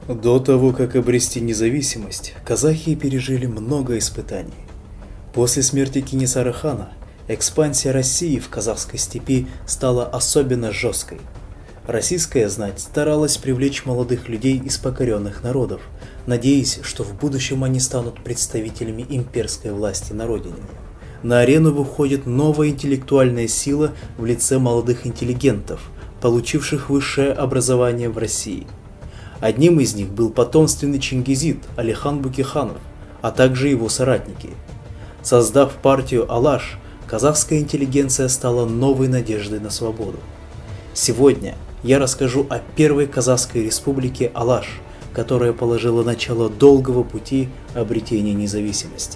До того, как обрести независимость, казахи пережили много испытаний. После смерти Кенесары хана экспансия России в казахской степи стала особенно жесткой. Российская знать старалась привлечь молодых людей из покоренных народов, надеясь, что в будущем они станут представителями имперской власти на родине. На арену выходит новая интеллектуальная сила в лице молодых интеллигентов, получивших высшее образование в России. Одним из них был потомственный чингизид Алихан Бөкейханов, а также его соратники. Создав партию Алаш, казахская интеллигенция стала новой надеждой на свободу. Сегодня я расскажу о первой казахской республике Алаш, которая положила начало долгого пути обретения независимости.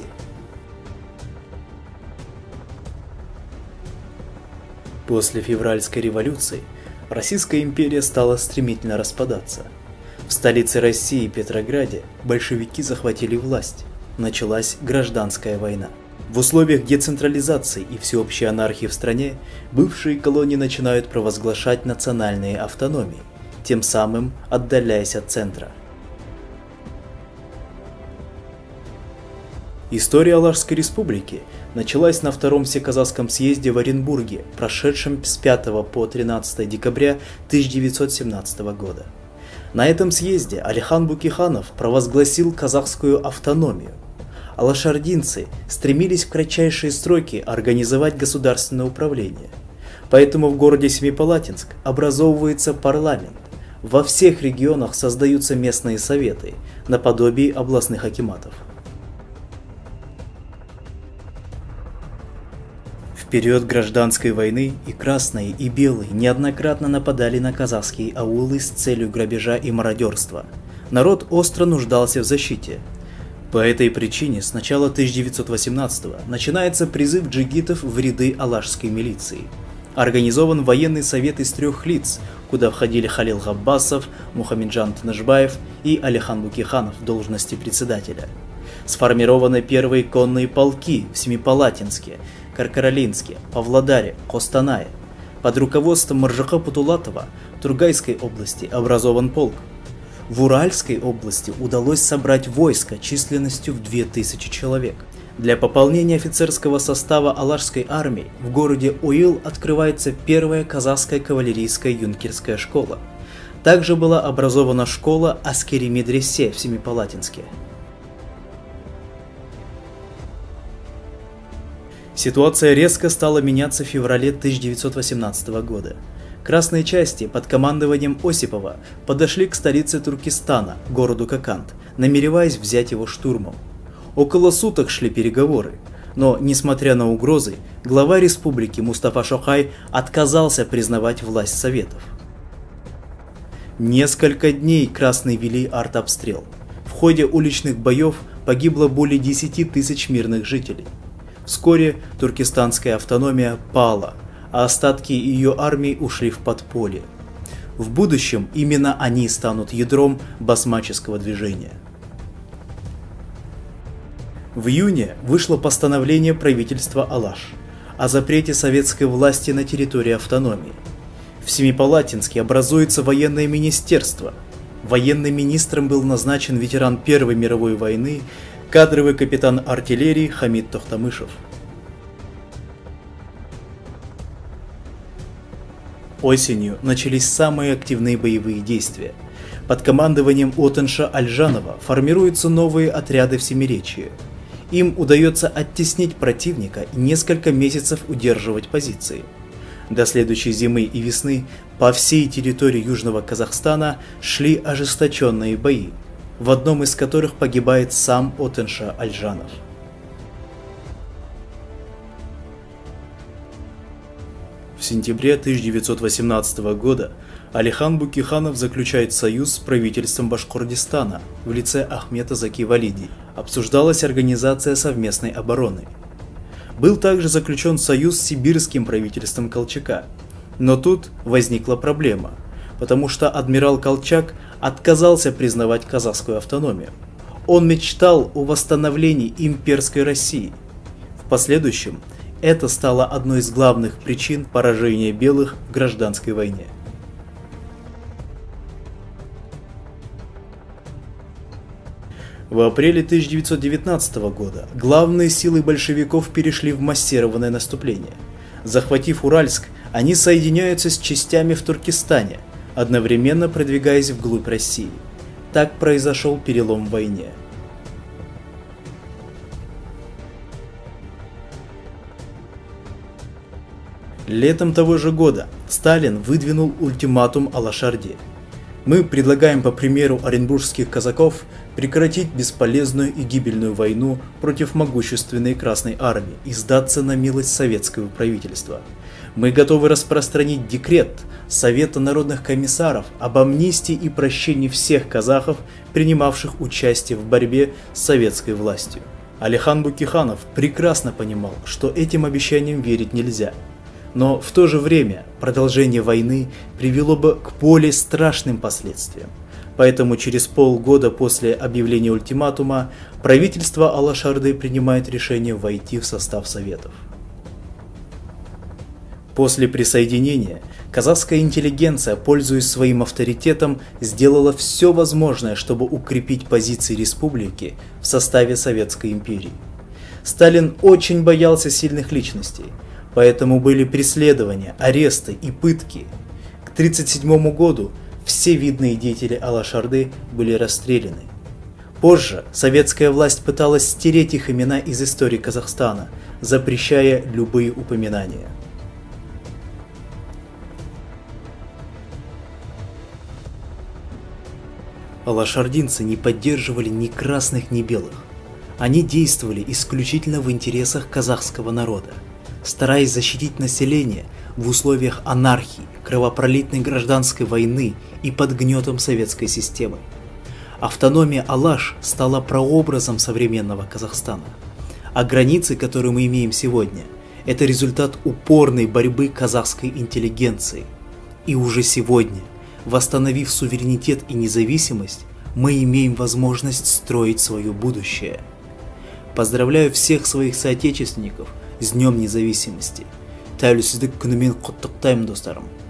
После февральской революции Российская империя стала стремительно распадаться. В столице России, Петрограде, большевики захватили власть. Началась гражданская война. В условиях децентрализации и всеобщей анархии в стране бывшие колонии начинают провозглашать национальные автономии, тем самым отдаляясь от центра. История Алашской республики началась на Втором Всеказахском съезде в Оренбурге, прошедшем с 5 по 13 декабря 1917 года. На этом съезде Алихан Бөкейханов провозгласил казахскую автономию. Алашардинцы стремились в кратчайшие сроки организовать государственное управление. Поэтому в городе Семипалатинск образовывается парламент. Во всех регионах создаются местные советы, наподобие областных акиматов. В период гражданской войны и красные, и белые неоднократно нападали на казахские аулы с целью грабежа и мародерства. Народ остро нуждался в защите. По этой причине с начала 1918-го начинается призыв джигитов в ряды алашской милиции. Организован военный совет из 3 лиц, куда входили Халил Габбасов, Мухамеджан Тынышбаев и Алихан Бөкейханов в должности председателя. Сформированы первые конные полки в Семипалатинске, Каркаралинске, Павлодаре, Костанае. Под руководством Маржака Путулатова в Тургайской области образован полк. В Уральской области удалось собрать войско численностью в 2000 человек. Для пополнения офицерского состава Алашской армии в городе Уил открывается первая казахская кавалерийская юнкерская школа. Также была образована школа Аскери-Медресе в Семипалатинске. Ситуация резко стала меняться в феврале 1918 года. Красные части под командованием Осипова подошли к столице Туркестана, городу Коканд, намереваясь взять его штурмом. Около суток шли переговоры, но, несмотря на угрозы, глава республики Мустафа Шокай отказался признавать власть советов. Несколько дней красные вели артобстрел. В ходе уличных боев погибло более 10 тысяч мирных жителей. Вскоре туркестанская автономия пала, а остатки ее армии ушли в подполье. В будущем именно они станут ядром басмаческого движения. В июне вышло постановление правительства Алаш о запрете советской власти на территории автономии. В Семипалатинске образуется военное министерство. Военным министром был назначен ветеран Первой мировой войны, кадровый капитан артиллерии Хамид Тохтамышев. Осенью начались самые активные боевые действия. Под командованием Отынша Альжанова формируются новые отряды в Семиречье. Им удается оттеснить противника и несколько месяцев удерживать позиции. До следующей зимы и весны по всей территории Южного Казахстана шли ожесточенные бои, в одном из которых погибает сам Отынша Альжанов. В сентябре 1918 года Алихан Бөкейханов заключает союз с правительством Башкортостана в лице Ахмета Заки Валиди. Обсуждалась организация совместной обороны. Был также заключен союз с сибирским правительством Колчака. Но тут возникла проблема, потому что адмирал Колчак отказался признавать казахскую автономию. Он мечтал о восстановлении имперской России. В последующем это стало одной из главных причин поражения белых в гражданской войне. В апреле 1919 года главные силы большевиков перешли в массированное наступление. Захватив Уральск, они соединяются с частями в Туркестане, одновременно продвигаясь вглубь России. Так произошел перелом в войне. Летом того же года Сталин выдвинул ультиматум Алаш-Орде. Мы предлагаем, по примеру оренбургских казаков, прекратить бесполезную и гибельную войну против могущественной Красной Армии и сдаться на милость советского правительства. Мы готовы распространить декрет Совета народных комиссаров об амнистии и прощении всех казахов, принимавших участие в борьбе с советской властью. Алихан Бөкейханов прекрасно понимал, что этим обещаниям верить нельзя. Но в то же время продолжение войны привело бы к более страшным последствиям. Поэтому через полгода после объявления ультиматума правительство Алаш-Орды принимает решение войти в состав Советов. После присоединения казахская интеллигенция, пользуясь своим авторитетом, сделала все возможное, чтобы укрепить позиции республики в составе Советской империи. Сталин очень боялся сильных личностей, поэтому были преследования, аресты и пытки. К 1937 году все видные деятели Алаш-Орды были расстреляны. Позже советская власть пыталась стереть их имена из истории Казахстана, запрещая любые упоминания. Алашардинцы не поддерживали ни красных, ни белых. Они действовали исключительно в интересах казахского народа, стараясь защитить население в условиях анархии, кровопролитной гражданской войны и под гнетом советской системы. Автономия Алаш стала прообразом современного Казахстана, а границы, которые мы имеем сегодня, это результат упорной борьбы казахской интеллигенции. И уже сегодня, восстановив суверенитет и независимость, мы имеем возможность строить свое будущее. Поздравляю всех своих соотечественников с Днем независимости. Тәуелсіздік күнімен құттықтаймын достарым.